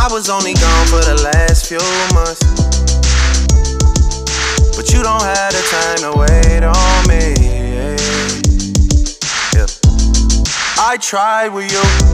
I was only gone for the last few months, but you don't have the time to wait on me. Yeah. I tried with you.